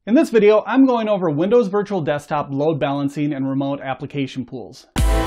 In this video, I'm going over Windows Virtual Desktop load balancing and remote application pools.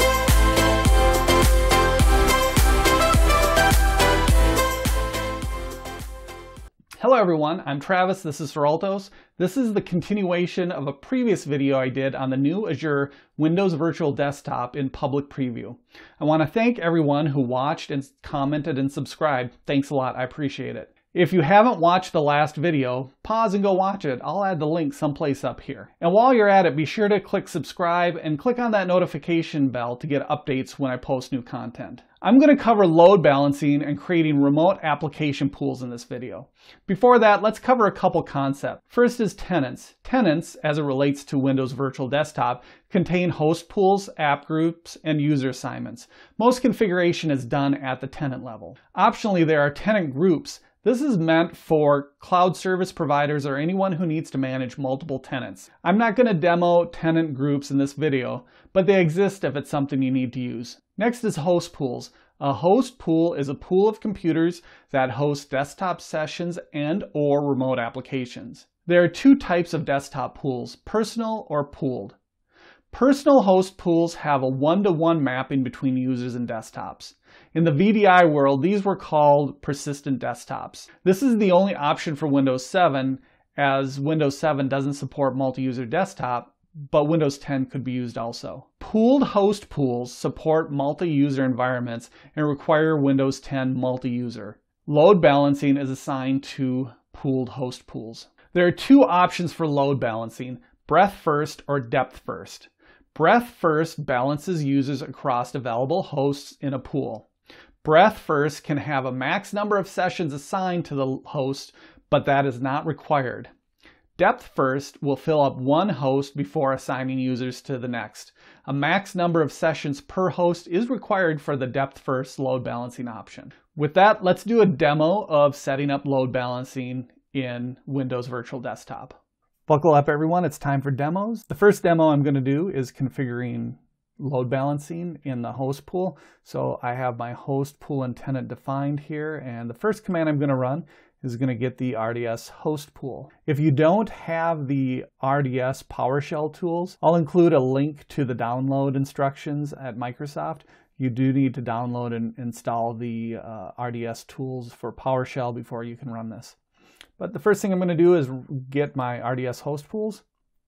Hello everyone, I'm Travis, this is Feraltos. This is the continuation of a previous video I did on the new Azure Windows Virtual Desktop in public preview. I want to thank everyone who watched and commented and subscribed. Thanks a lot, I appreciate it. If you haven't watched the last video, pause and go watch it. I'll add the link someplace up here. And while you're at it, be sure to click subscribe and click on that notification bell to get updates when I post new content. I'm going to cover load balancing and creating remote application pools in this video. Before that, let's cover a couple concepts. First is tenants. Tenants, as it relates to Windows Virtual Desktop, contain host pools, app groups, and user assignments. Most configuration is done at the tenant level. Optionally, there are tenant groups. This is meant for cloud service providers or anyone who needs to manage multiple tenants. I'm not going to demo tenant groups in this video, but they exist if it's something you need to use. Next is host pools. A host pool is a pool of computers that host desktop sessions and/or remote applications. There are two types of desktop pools, personal or pooled. Personal host pools have a one-to-one mapping between users and desktops. In the VDI world, these were called persistent desktops. This is the only option for Windows 7, as Windows 7 doesn't support multi-user desktop, but Windows 10 could be used also. Pooled host pools support multi-user environments and require Windows 10 multi-user. Load balancing is assigned to pooled host pools. There are two options for load balancing, breadth first or depth first. Breadth first balances users across available hosts in a pool. Breadth first can have a max number of sessions assigned to the host, but that is not required. Depth first will fill up one host before assigning users to the next. A max number of sessions per host is required for the depth first load balancing option. With that, let's do a demo of setting up load balancing in Windows Virtual Desktop. Buckle up everyone, it's time for demos. The first demo I'm going to do is configuring load balancing in the host pool. So I have my host pool and tenant defined here, and the first command I'm going to run is going to get the RDS host pool. If you don't have the RDS PowerShell tools, I'll include a link to the download instructions at Microsoft. You do need to download and install the RDS tools for PowerShell before you can run this. But the first thing I'm going to do is get my RDS host pools.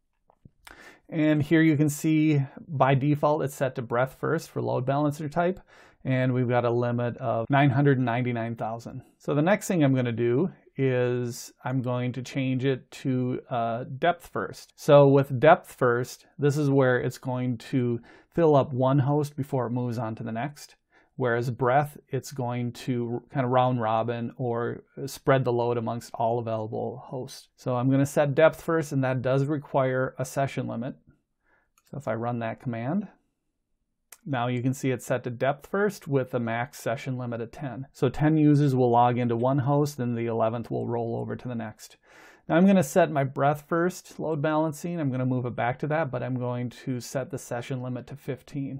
And here you can see by default it's set to breadth first for load balancer type. And we've got a limit of 999,000. So the next thing I'm going to do is I'm going to change it to depth first. So with depth first, this is where it's going to fill up one host before it moves on to the next. Whereas breadth, it's going to kind of round robin or spread the load amongst all available hosts. So I'm going to set depth first, and that does require a session limit. So if I run that command, now you can see it's set to depth first with a max session limit of 10. So 10 users will log into one host, and the 11th will roll over to the next. Now I'm going to set my breadth first load balancing. I'm going to move it back to that, but I'm going to set the session limit to 15.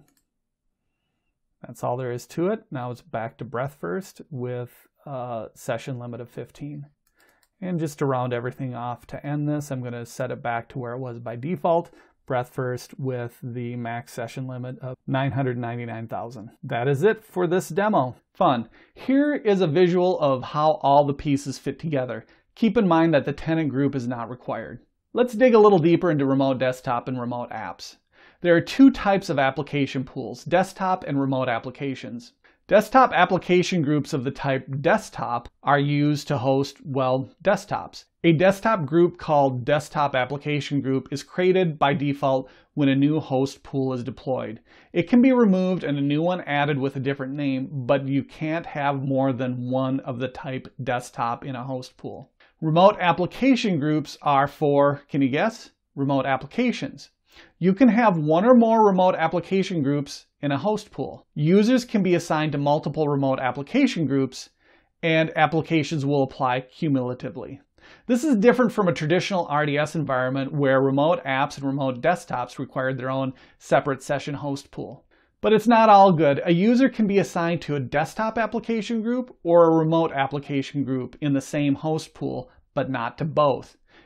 That's all there is to it. Now it's back to breadth first with a session limit of 15. And just to round everything off to end this, I'm going to set it back to where it was by default, breadth first with the max session limit of 999,000. That is it for this demo. Fun. Here is a visual of how all the pieces fit together. Keep in mind that the tenant group is not required. Let's dig a little deeper into remote desktop and remote apps. There are two types of application pools, desktop and remote applications. Desktop application groups of the type desktop are used to host, well, desktops. A desktop group called desktop application group is created by default when a new host pool is deployed. It can be removed and a new one added with a different name, but you can't have more than one of the type desktop in a host pool. Remote application groups are for, can you guess? Remote applications. You can have one or more remote application groups in a host pool. Users can be assigned to multiple remote application groups, and applications will apply cumulatively. This is different from a traditional RDS environment where remote apps and remote desktops required their own separate session host pool. But it's not all good. A user can be assigned to a desktop application group or a remote application group in the same host pool, but not to both.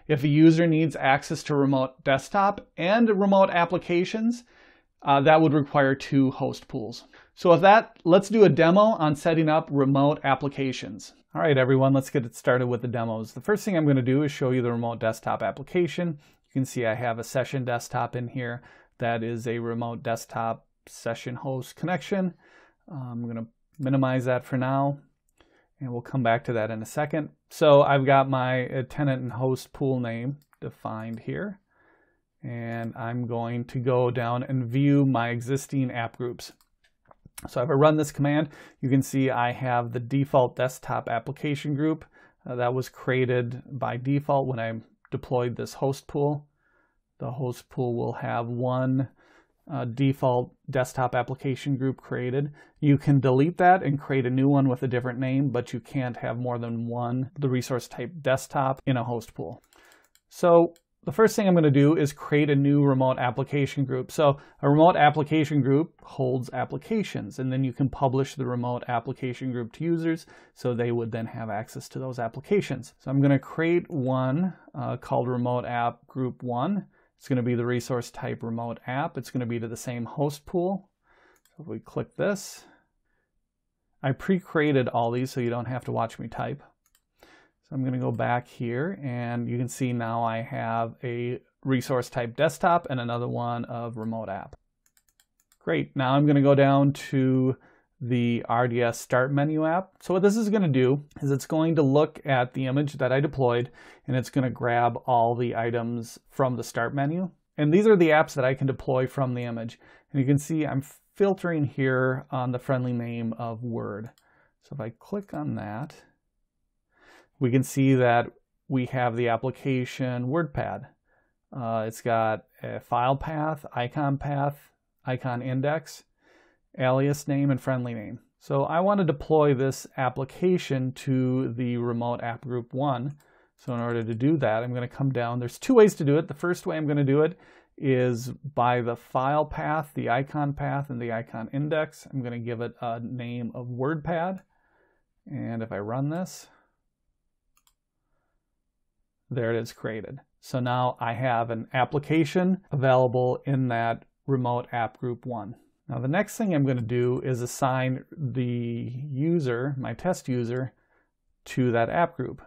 If a user needs access to remote desktop and remote applications, that would require 2 host pools. So with that, let's do a demo on setting up remote applications. All right, everyone, let's get it started with the demos. The first thing I'm going to do is show you the remote desktop application. You can see I have a session desktop in here. That is a remote desktop session host connection. I'm going to minimize that for now, and we'll come back to that in a second. So I've got my tenant and host pool name defined here, and I'm going to go down and view my existing app groups. So if I run this command, you can see I have the default desktop application group that was created by default when I deployed this host pool. The host pool will have one default desktop application group created. You can delete that and create a new one with a different name, but you can't have more than one the resource type desktop in a host pool. So the first thing I'm going to do is create a new remote application group. So a remote application group holds applications, and then you can publish the remote application group to users so they would then have access to those applications. So I'm going to create one called remote app group 1. It's going to be the resource type remote app. It's going to be to the same host pool. So if we click this, I pre-created all these so you don't have to watch me type. So I'm going to go back here, and you can see now I have a resource type desktop and another one of remote app. Great. Now I'm going to go down to the RDS start menu app. So what this is going to do is it's going to look at the image that I deployed, and it's going to grab all the items from the start menu. And these are the apps that I can deploy from the image. And you can see I'm filtering here on the friendly name of Word. So if I click on that, we can see that we have the application WordPad. It's got a file path, icon index, alias name, and friendly name. So I want to deploy this application to the remote app group 1. So in order to do that, I'm going to come down. There's 2 ways to do it. The first way I'm going to do it is by the file path, the icon path, and the icon index. I'm going to give it a name of WordPad. And if I run this, there it is created. So now I have an application available in that remote app group 1. Now the next thing I'm going to do is assign the user, my test user, to that app group.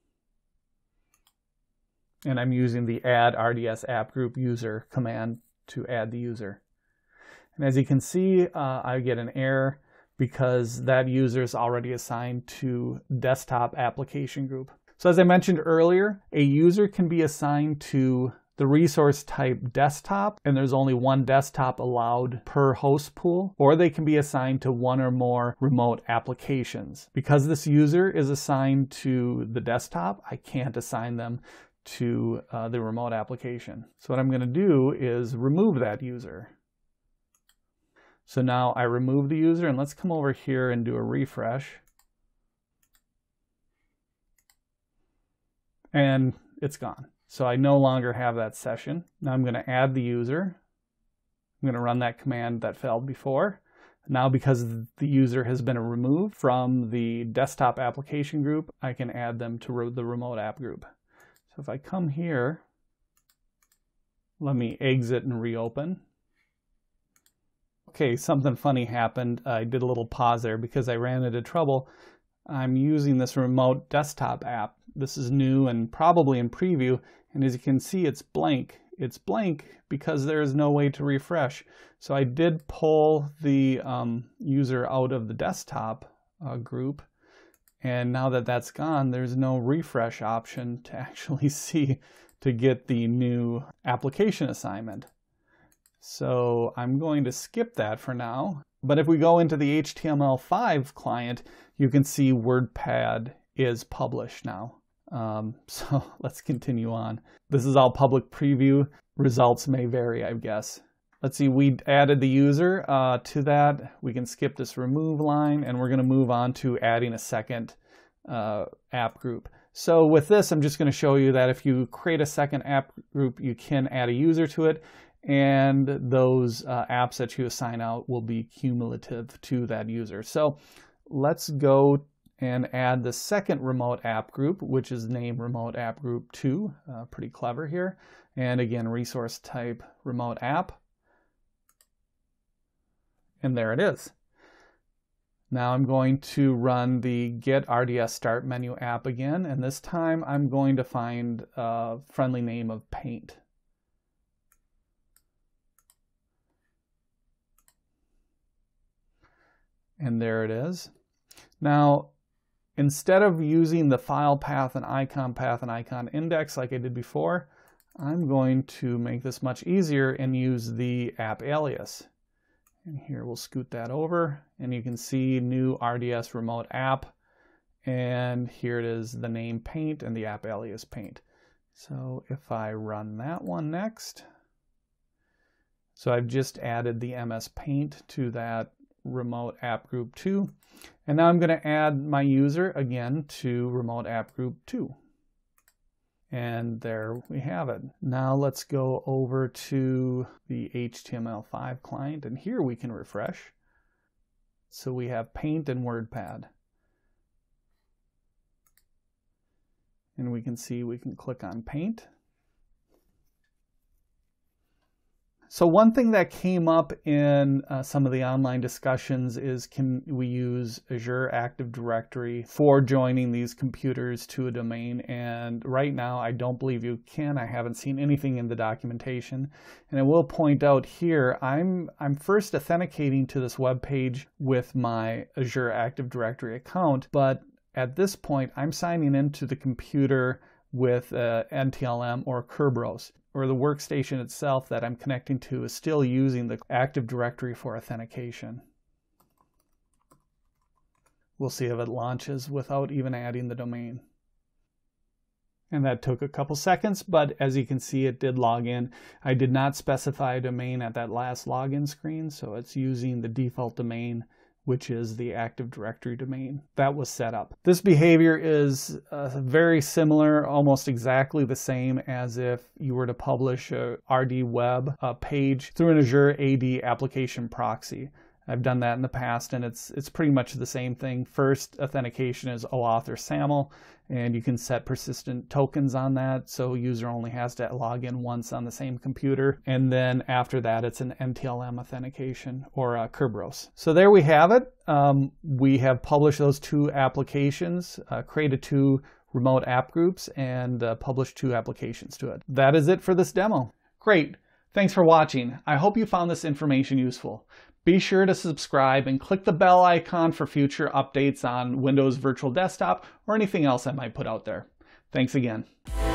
And I'm using the add RDS app group user command to add the user. And as you can see, I get an error because that user is already assigned to desktop application group. So as I mentioned earlier, a user can be assigned to the resource type desktop, and there's only one desktop allowed per host pool, or they can be assigned to one or more remote applications. Because this user is assigned to the desktop, I can't assign them to the remote application. So what I'm going to do is remove that user. So now I remove the user, and let's come over here and do a refresh. And it's gone. So I no longer have that session. Now I'm going to add the user. I'm going to run that command that failed before. Now because the user has been removed from the desktop application group, I can add them to the remote app group. So if I come here, let me exit and reopen. Okay, something funny happened. I did a little pause there because I ran into trouble. I'm using this remote desktop app. This is new and probably in preview, and as you can see, it's blank. It's blank because there is no way to refresh. So I did pull the user out of the desktop group, and now that that's gone, there's no refresh option to actually see to get the new application assignment. So I'm going to skip that for now. But if we go into the HTML5 client, you can see WordPad is published now. So let's continue on. This is all public preview. Results may vary, I guess. Let's see, we added the user to that. We can skip this remove line, and we're going to move on to adding a second app group. So with this, I'm just going to show you that if you create a second app group, you can add a user to it, and those apps that you assign out will be cumulative to that user. So let's go and add the second remote app group, which is named remote app group 2. Pretty clever here. And again, resource type remote app. And there it is. Now I'm going to run the get RDS start menu app again, and this time I'm going to find a friendly name of paint. And there it is. Now, instead of using the file path and icon index like I did before, I'm going to make this much easier and use the app alias. And here we'll scoot that over, and you can see new RDS remote app, and here it is, the name paint and the app alias paint. So if I run that one next, so I've just added the MS Paint to that remote app group 2, and now I'm going to add my user again to remote app group 2. And there we have it. Now let's go over to the HTML5 client, and here we can refresh. So we have Paint and WordPad. And we can see we can click on Paint. So one thing that came up in some of the online discussions is, can we use Azure Active Directory for joining these computers to a domain? And right now I don't believe you can. I haven't seen anything in the documentation. And I will point out here, I'm first authenticating to this web page with my Azure Active Directory account, but at this point I'm signing into the computer with NTLM or Kerberos, or the workstation itself that I'm connecting to is still using the Active Directory for authentication. We'll see if it launches without even adding the domain. And that took a couple seconds, but as you can see, it did log in. I did not specify a domain at that last login screen, so it's using the default domain, which is the Active Directory domain that was set up. This behavior is very similar, almost exactly the same as if you were to publish a RD web page through an Azure AD application proxy. I've done that in the past, and it's pretty much the same thing. First, authentication is OAuth or SAML, and you can set persistent tokens on that, so user only has to log in once on the same computer. And then after that, it's an NTLM authentication or Kerberos. So there we have it. We have published those 2 applications, created 2 remote app groups, and published 2 applications to it. That is it for this demo. Great. Thanks for watching. I hope you found this information useful. Be sure to subscribe and click the bell icon for future updates on Windows Virtual Desktop or anything else I might put out there. Thanks again.